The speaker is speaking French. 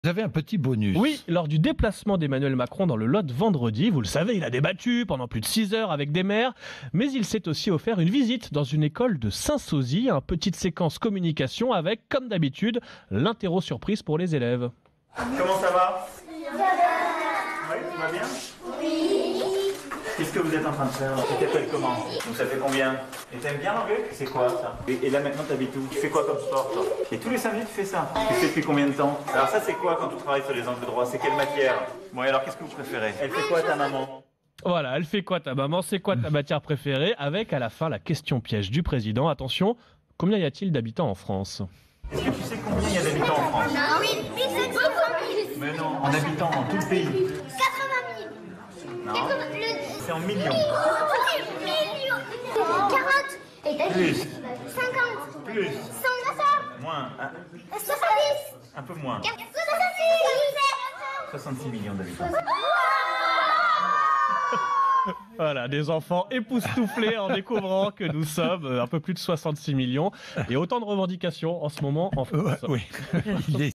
Vous avez un petit bonus. Oui, lors du déplacement d'Emmanuel Macron dans le Lot vendredi, vous le savez, il a débattu pendant plus de 6 heures avec des maires, mais il s'est aussi offert une visite dans une école de Saint-Sozy, une petite séquence communication avec, comme d'habitude, l'interro surprise pour les élèves. Comment ça va? Oui, tout va bien? Qu'est-ce que vous êtes en train de faire? Tu t'appelles comment? Donc ça fait combien? Et t'aimes bien l'anglais? C'est quoi ça? Et là maintenant t'habites où? Tu fais quoi comme sport toi? Et tous les samedis tu fais ça? Tu fais depuis combien de temps? Alors ça c'est quoi quand tu travailles sur les angles droits? C'est quelle matière? Bon et alors qu'est-ce que vous préférez? Elle fait quoi ta maman? Voilà, elle fait quoi ta maman? C'est quoi ta matière préférée? Avec à la fin la question piège du président. Attention, combien y a-t-il d'habitants en France? Est-ce que tu sais combien il y a d'habitants en France? Oui, 1700 000. Mais non, en habitants dans tout le pays. 80 000. Non, c'est en millions. Millions. 40. Et t'as Plus. 50. Plus. 100. Moins. 70. Un peu moins. 66. 66 millions d'habitants. Voilà, des enfants époustouflés en découvrant que nous sommes un peu plus de 66 millions et autant de revendications en ce moment en France. Oui. Il est